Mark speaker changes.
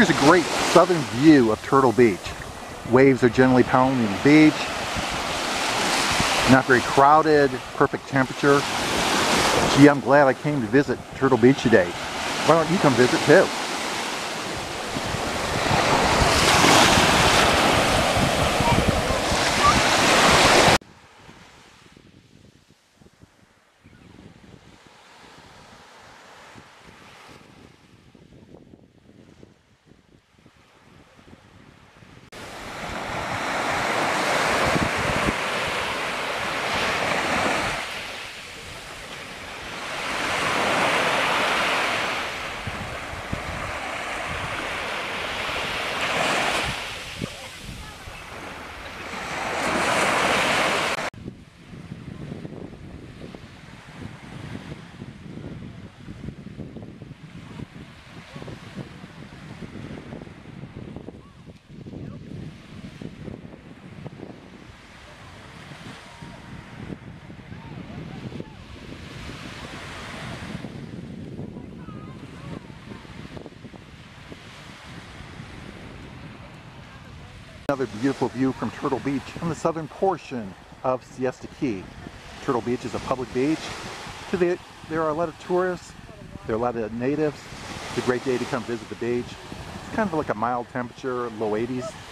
Speaker 1: Here's a great southern view of Turtle Beach. Waves are generally pounding the beach. Not very crowded, perfect temperature. Gee, I'm glad I came to visit Turtle Beach today. Why don't you come visit too? Another beautiful view from Turtle Beach on the southern portion of Siesta Key. Turtle Beach is a public beach. There are a lot of tourists, there are a lot of natives. It's a great day to come visit the beach. It's kind of like a mild temperature, low 80s.